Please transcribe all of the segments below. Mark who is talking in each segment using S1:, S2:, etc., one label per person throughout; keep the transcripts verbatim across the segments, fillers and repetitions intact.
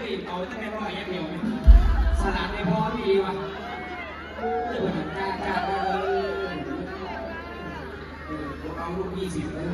S1: ยเอาตั้งแต่ร้อยยังเดียวสลัดในพอดีวะจ้าจ้าเลยเอาลูกยี่สิบเลย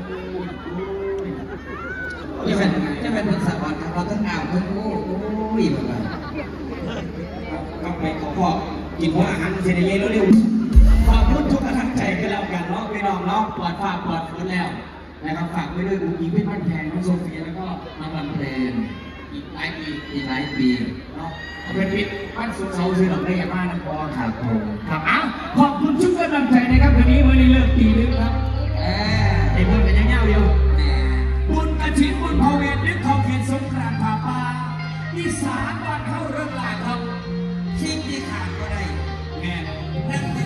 S1: จะเป็นจะเป็นคนสับวันเราต้องอ่าวเพิ่งโอ้ยแบบนั้นก็ไปขอพ่อกินหัวอาหารเสร็จเย็นเร็วๆขอบคุณทุกกำลังใจกันแล้วกันเนาะพี่น้องเนาะปลอดฝากปลอดฝนแล้วนะครับฝากไว้ด้วยอุ้งอิงเป็นบ้านแพงน้องโซเฟียแล้วก็น้องลำเพลนอีกหลายปีอีกหลายปีเนาะเป็นพิษบ้านสุขเสาเสือหลังได้บ้านน้ำพอครับผมครับอ้าวขอบคุณทุกกำลังใจนะครับวันนี้วันนี้เลิกปีนึงครับเออไอ้เพื่อนกันยังเงาเดียวบุญกระถิ่นบุญพระเวทนึกเขาเขียนสงกรานต์ผ่าป่าอีสานบ้านเขาเริ่มหลายเขาคิดที่ขาดก็ได้แม่นั่ง